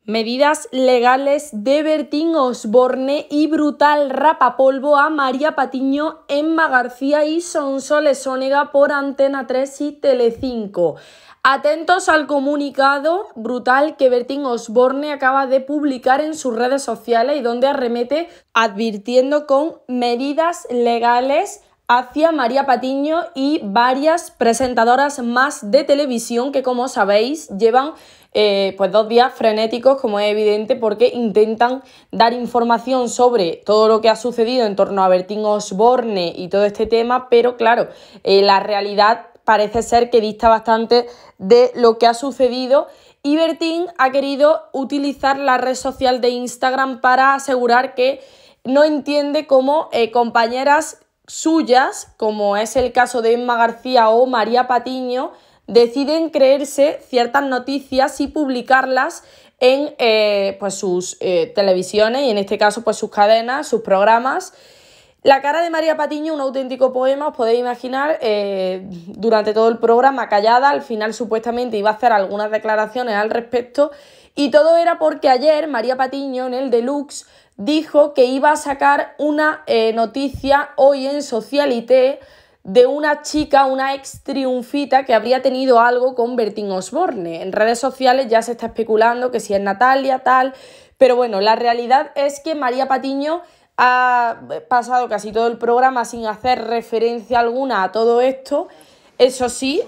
Medidas legales de Bertín Osborne y brutal rapapolvo a María Patiño, Emma García y Sonsoles Onega por Antena 3 y Telecinco. Atentos al comunicado brutal que Bertín Osborne acaba de publicar en sus redes sociales y donde arremete advirtiendo con medidas legales hacia María Patiño y varias presentadoras más de televisión que, como sabéis, llevan pues 2 días frenéticos, como es evidente, porque intentan dar información sobre todo lo que ha sucedido en torno a Bertín Osborne y todo este tema, pero claro, la realidad parece ser que dista bastante de lo que ha sucedido y Bertín ha querido utilizar la red social de Instagram para asegurar que no entiende cómo compañeras suyas, como es el caso de Emma García o María Patiño, deciden creerse ciertas noticias y publicarlas en pues sus televisiones y en este caso pues sus cadenas, sus programas. La cara de María Patiño, un auténtico poema, os podéis imaginar, durante todo el programa callada, al final supuestamente iba a hacer algunas declaraciones al respecto y todo era porque ayer María Patiño en el Deluxe dijo que iba a sacar una noticia hoy en Socialité de una chica, una ex triunfita que habría tenido algo con Bertín Osborne. En redes sociales ya se está especulando que si es Natalia, tal, pero bueno, la realidad es que María Patiño ha pasado casi todo el programa sin hacer referencia alguna a todo esto. Eso sí,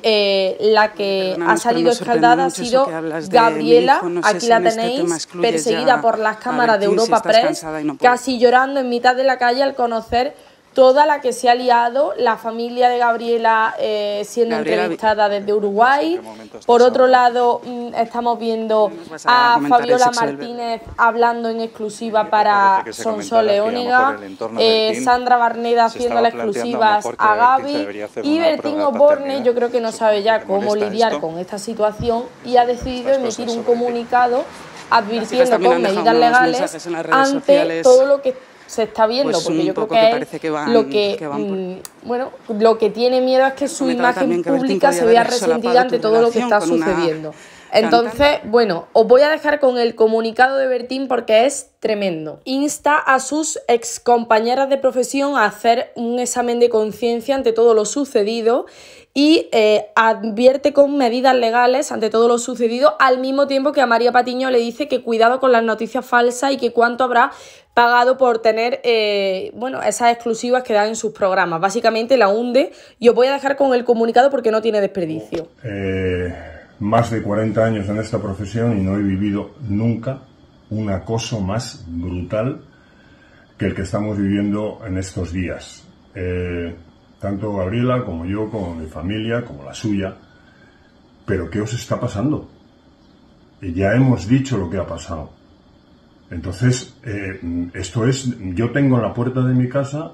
la que ha salido escaldada ha sido Gabriela, aquí la tenéis, perseguida por las cámaras de Europa Press, casi llorando en mitad de la calle al conocer toda la que se ha liado, la familia de Gabriela siendo entrevistada desde Uruguay. Por otro lado, estamos viendo a Fabiola Martínez hablando en exclusiva para Sonsoles Onega, Sandra Barneda haciendo las exclusivas a Gaby y Bertín Osborne, yo creo que no sabe ya cómo lidiar con esta situación y ha decidido emitir un comunicado advirtiendo con medidas legales ante todo lo que se está viendo, pues porque yo creo que lo que tiene miedo es que su imagen pública se vea resentida ante todo lo que está sucediendo. Entonces, bueno, os voy a dejar con el comunicado de Bertín porque es tremendo. Insta a sus excompañeras de profesión a hacer un examen de conciencia ante todo lo sucedido y advierte con medidas legales ante todo lo sucedido, al mismo tiempo que a María Patiño le dice que cuidado con las noticias falsas y que cuánto habrá pagado por tener esas exclusivas que dan en sus programas. Básicamente la hunde y os voy a dejar con el comunicado porque no tiene desperdicio. Más de 40 años en esta profesión y no he vivido nunca un acoso más brutal que el que estamos viviendo en estos días. Tanto Gabriela como yo, como mi familia, como la suya. ¿Pero qué os está pasando? Ya hemos dicho lo que ha pasado. Entonces, esto es... Yo tengo en la puerta de mi casa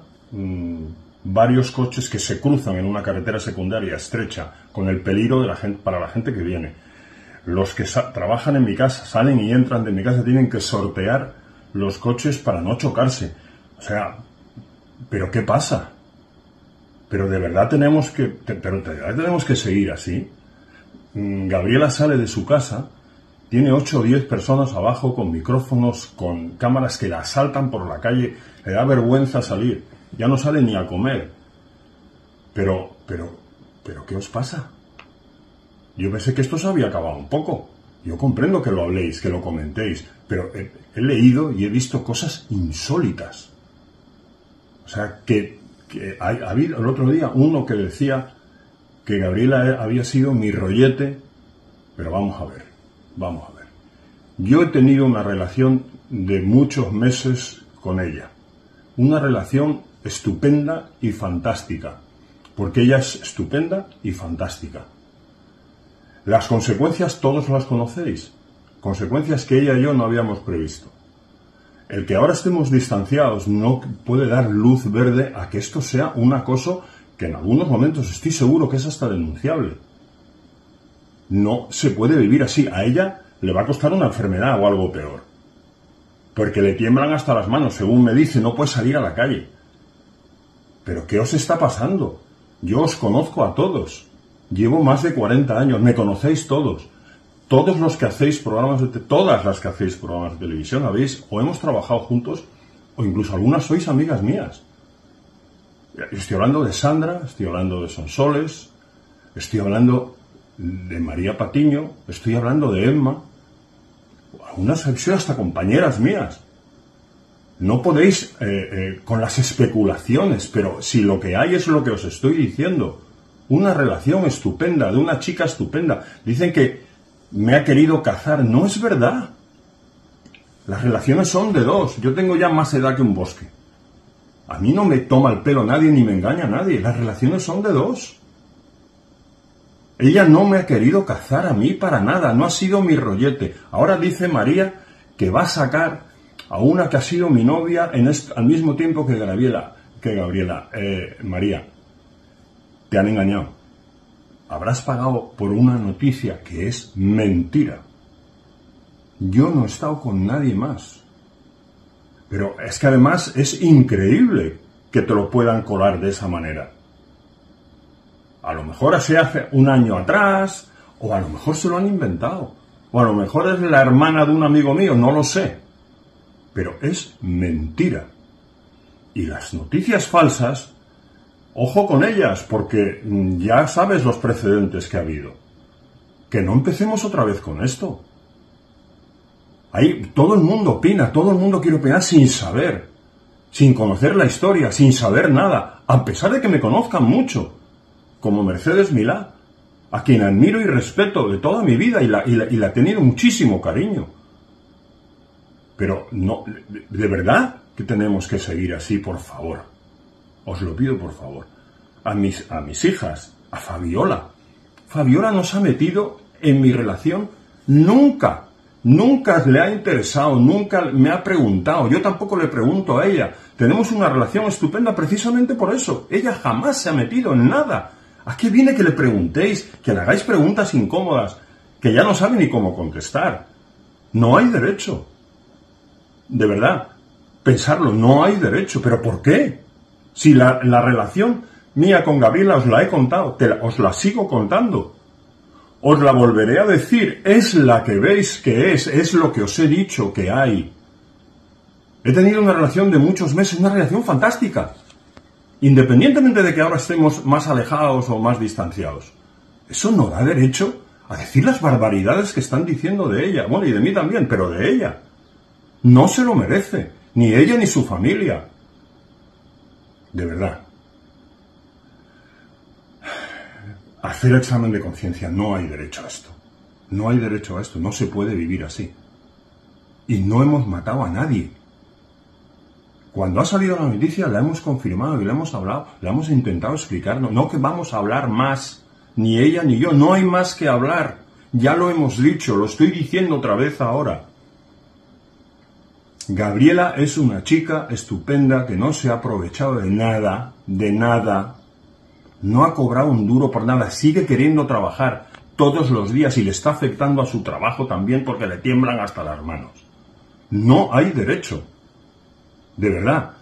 varios coches que se cruzan en una carretera secundaria estrecha, con el peligro de la gente, para la gente que viene. Los que trabajan en mi casa, salen y entran de mi casa, tienen que sortear los coches para no chocarse. O sea, ¿pero qué pasa? Pero de verdad tenemos que seguir así. Gabriela sale de su casa, tiene 8 o 10 personas abajo con micrófonos, con cámaras que la asaltan por la calle, le da vergüenza salir, ya no sale ni a comer. Pero, ¿qué os pasa? Yo pensé que esto se había acabado un poco. Yo comprendo que lo habléis, que lo comentéis, pero he leído y he visto cosas insólitas. O sea, que había el otro día uno que decía que Gabriela había sido mi rollete, pero vamos a ver. Yo he tenido una relación de muchos meses con ella, una relación estupenda y fantástica, porque ella es estupenda y fantástica. Las consecuencias todos las conocéis, consecuencias que ella y yo no habíamos previsto. El que ahora estemos distanciados no puede dar luz verde a que esto sea un acoso que en algunos momentos estoy seguro que es hasta denunciable. No se puede vivir así. A ella le va a costar una enfermedad o algo peor. Porque le tiemblan hasta las manos, según me dice, no puede salir a la calle. ¿Pero qué os está pasando? Yo os conozco a todos. Llevo más de 40 años, me conocéis todos. todos los que hacéis programas todas las que hacéis programas de televisión habéis o hemos trabajado juntos o incluso algunas sois amigas mías. Estoy hablando de Sandra, estoy hablando de Sonsoles, estoy hablando de María Patiño, estoy hablando de Emma. Algunas han sido hasta compañeras mías. No podéis con las especulaciones, pero si lo que hay es lo que os estoy diciendo. Una relación estupenda, de una chica estupenda. Dicen que me ha querido cazar. No es verdad. Las relaciones son de dos. Yo tengo ya más edad que un bosque. A mí no me toma el pelo nadie ni me engaña nadie. Las relaciones son de dos. Ella no me ha querido cazar a mí para nada. No ha sido mi rollete. Ahora dice María que va a sacar a una que ha sido mi novia al mismo tiempo que Gabriela. María, te han engañado. Habrás pagado por una noticia que es mentira. Yo no he estado con nadie más. Pero es que además es increíble que te lo puedan colar de esa manera. A lo mejor así hace un año atrás, o a lo mejor se lo han inventado, o a lo mejor es la hermana de un amigo mío, no lo sé. Pero es mentira. Y las noticias falsas, ojo con ellas, porque ya sabes los precedentes que ha habido. Que no empecemos otra vez con esto. Ahí todo el mundo opina, todo el mundo quiere opinar sin saber, sin conocer la historia, sin saber nada, a pesar de que me conozcan mucho, como Mercedes Milá, a quien admiro y respeto de toda mi vida y la he tenido muchísimo cariño. Pero no, de verdad que tenemos que seguir así, por favor. Os lo pido, por favor. A mis hijas, a Fabiola. Fabiola no se ha metido en mi relación nunca. Nunca le ha interesado, nunca me ha preguntado. Yo tampoco le pregunto a ella. Tenemos una relación estupenda precisamente por eso. Ella jamás se ha metido en nada. ¿A qué viene que le preguntéis? Que le hagáis preguntas incómodas, que ya no sabe ni cómo contestar. No hay derecho. De verdad, pensarlo, no hay derecho. ¿Pero por qué? Si la relación mía con Gabriela os la he contado, os la sigo contando. Os la volveré a decir, es la que veis que es lo que os he dicho que hay. He tenido una relación de muchos meses, una relación fantástica. Independientemente de que ahora estemos más alejados o más distanciados. Eso no da derecho a decir las barbaridades que están diciendo de ella. Bueno, y de mí también, pero de ella. No se lo merece, ni ella ni su familia. De verdad. Hacer examen de conciencia, no hay derecho a esto. No hay derecho a esto, no se puede vivir así. Y no hemos matado a nadie. Cuando ha salido la noticia la hemos confirmado y la hemos hablado, la hemos intentado explicar. No que vamos a hablar más, ni ella ni yo, no hay más que hablar. Ya lo hemos dicho, lo estoy diciendo otra vez ahora. Gabriela es una chica estupenda que no se ha aprovechado de nada, no ha cobrado un duro por nada, sigue queriendo trabajar todos los días y le está afectando a su trabajo también porque le tiemblan hasta las manos. No hay derecho. De verdad,